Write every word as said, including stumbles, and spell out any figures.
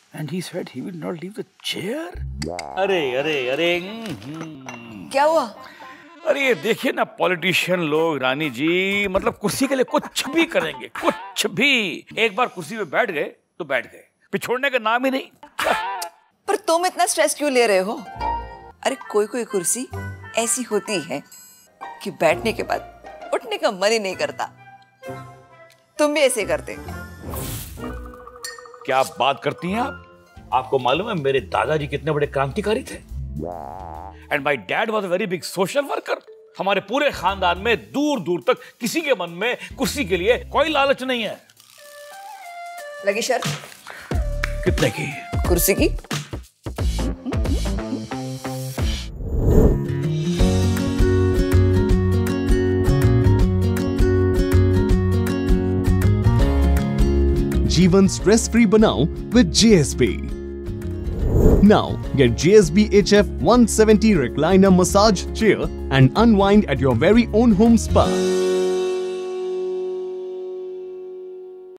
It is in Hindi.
And he said he will not leave the chair. अरे अरे अरे क्या हुआ? अरे ये देखिए ना, पॉलिटिशियन लोग रानी जी, मतलब कुर्सी के लिए कुछ भी करेंगे, कुछ भी। एक बार कुर्सी पे बैठ गए तो बैठ गए, फिर छोड़ने का नाम ही नहीं। पर तुम इतना स्ट्रेस क्यों ले रहे हो? अरे कोई कोई कुर्सी ऐसी होती है कि बैठने के बाद उठने का मन ही नहीं करता। तुम भी ऐसे करते। क्या बात करती हैं आप? आपको मालूम है मेरे दादाजी कितने बड़े क्रांतिकारी थे? And my dad was a very big social worker. हमारे पूरे खानदान में दूर दूर तक किसी के मन में कुर्सी के लिए कोई लालच नहीं है। लगी शर्त? कितने की? कुर्सी की। जीवन स्ट्रेस फ्री बनाओ with J S B. Now get J S B H F one seventy recliner massage chair and unwind at your very own home spa.